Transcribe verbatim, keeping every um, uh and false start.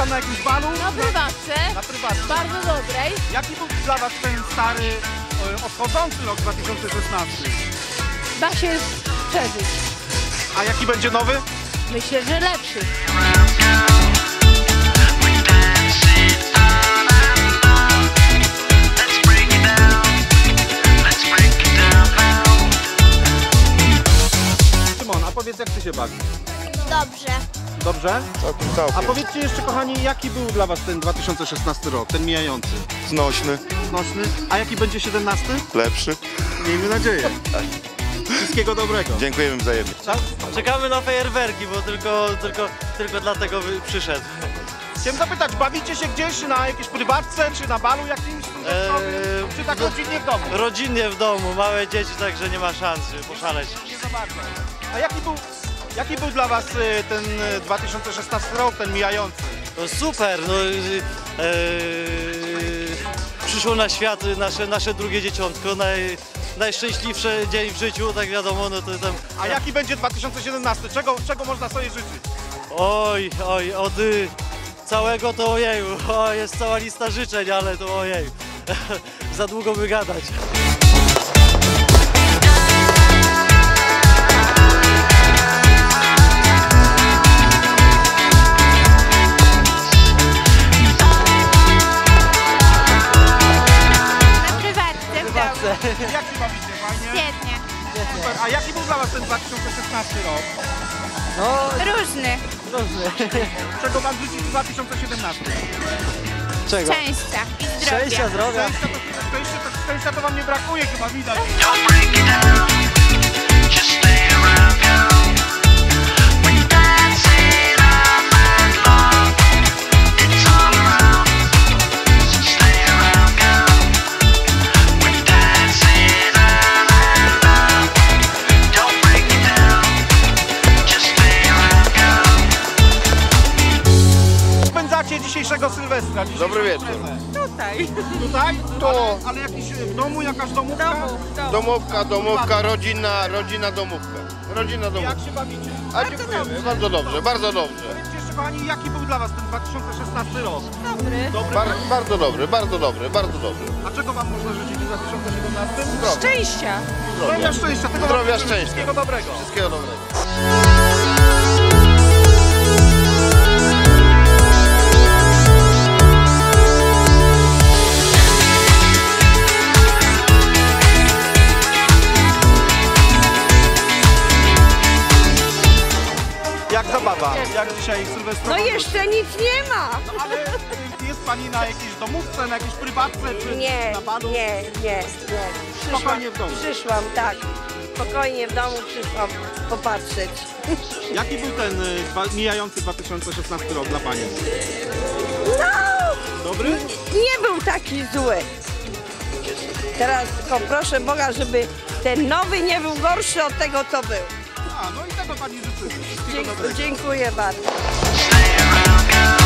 na jakimś balu? Na prywatce. Na prywatce. Bardzo dobrej. Jaki był dla was ten stary, e, odchodzący rok dwa tysiące szesnasty? Da się przeżyć. A jaki będzie nowy? Myślę, że lepszy. Szymon, a powiedz, jak ty się bawisz? Dobrze. Dobrze? Całkiem, całkiem. A powiedzcie jeszcze, kochani, jaki był dla was ten dwa tysiące szesnasty rok, ten mijający? Znośny, Nośny. A jaki będzie siedemnasty? lepszy. Miejmy nadzieję. Wszystkiego dobrego. Dziękujemy wzajemnie. Czekamy na fajerwerki, bo tylko, tylko, tylko dlatego przyszedł. Chciałem zapytać, bawicie się gdzieś na jakiejś prywatce, czy na balu jakimś? Eee, czy tak rodzinnie w domu? Rodzinnie w domu, małe dzieci, także nie ma szans poszaleć. Nie za bardzo. A jaki był, jaki był dla was y, ten y, dwa tysiące szesnasty rok, ten mijający? No super, no, eee, przyszło na świat nasze, nasze drugie dzieciątko, naj, najszczęśliwszy dzień w życiu, tak wiadomo, no to tam... A jaki będzie dwa tysiące siedemnasty? Czego, czego można sobie życzyć? Oj, oj, od y, całego to ojeju, o, jest cała lista życzeń, ale to ojej, za długo by gadać. Jak się bawicie? Fajnie? Świetnie. Super. A jaki był dla was ten dwa tysiące szesnasty rok? No, Różny. dobrze. Czego wam życzyć w dwa tysiące siedemnastym? Czego? Szczęścia i zdrowia. Szczęścia, zdrowia. Szczęścia to, szczęścia, to, szczęścia to wam nie brakuje, chyba widać. Spędzacie dzisiejszego Sylwestra? Dobry wieczór. Tutaj. Tutaj? To. Ale, ale jakiś w domu, jakaś domówka? Domówka, domówka, rodzinna, rodzina domówka. Rodzina domówka. Jak się bawicie? A dziękujemy, bardzo dobrze, bardzo dobrze. Powiedzcie jeszcze, kochani, jaki był dla was ten dwa tysiące szesnasty rok? Dobry. Dobry? Bar bardzo dobry, bardzo dobry, bardzo dobry. A czego wam można życzyć w dwa tysiące siedemnastym? Szczęścia. Zdrowia, szczęścia, tego Zdrowia, wam życzę. szczęścia. Wszystkiego dobrego. Wszystkiego dobrego. Jak zabawa? Jak dzisiaj Sylwestrowa? No jeszcze nic nie ma. No, ale y, jest pani na jakiejś domówce, na jakiejś prywatce, czy Nie, na balu? nie, nie, nie. Przyszłam, Spokojnie w domu. Przyszłam, tak. Spokojnie w domu przyszłam popatrzeć. Jaki był ten y, dwa, mijający dwa tysiące szesnasty rok dla pani? No, Dobry? nie był taki zły. Teraz tylko proszę Boga, żeby ten nowy nie był gorszy od tego, co był. A, no i tego pani życzymy. Wszystkiego Dzie dobrego. dziękuję bardzo. Stay around, girl.